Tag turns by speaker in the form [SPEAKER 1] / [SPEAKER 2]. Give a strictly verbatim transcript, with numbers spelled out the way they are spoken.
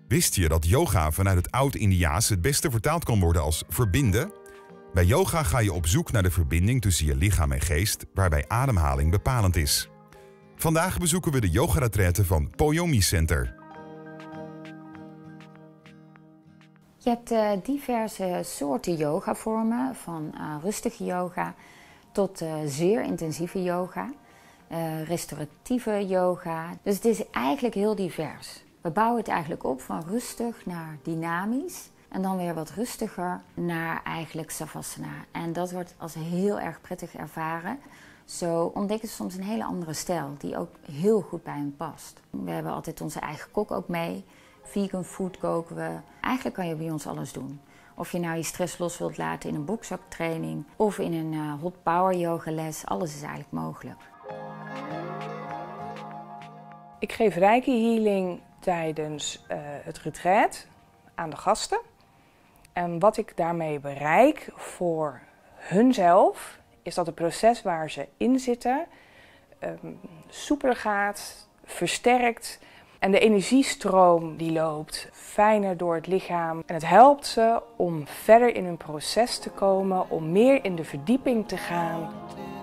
[SPEAKER 1] Wist je dat yoga vanuit het Oud-Indiaas het beste vertaald kan worden als verbinden? Bij yoga ga je op zoek naar de verbinding tussen je lichaam en geest, waarbij ademhaling bepalend is. Vandaag bezoeken we de yogaretraite van Poyomi Center.
[SPEAKER 2] Je hebt uh, diverse soorten yogavormen, van uh, rustige yoga tot uh, zeer intensieve yoga, uh, restauratieve yoga. Dus het is eigenlijk heel divers. We bouwen het eigenlijk op van rustig naar dynamisch en dan weer wat rustiger naar eigenlijk savasana. En dat wordt als heel erg prettig ervaren. Zo ontdekken ze soms een hele andere stijl die ook heel goed bij hen past. We hebben altijd onze eigen kok ook mee. Vegan food koken we. Eigenlijk kan je bij ons alles doen. Of je nou je stress los wilt laten in een bokzaktraining of in een uh, hot power yoga les. Alles is eigenlijk mogelijk.
[SPEAKER 3] Ik geef Reiki healing tijdens uh, het retreat aan de gasten. En wat ik daarmee bereik voor hunzelf is dat het proces waar ze in zitten um, soepeler gaat, versterkt. En de energiestroom die loopt fijner door het lichaam. En het helpt ze om verder in hun proces te komen, om meer in de verdieping te gaan.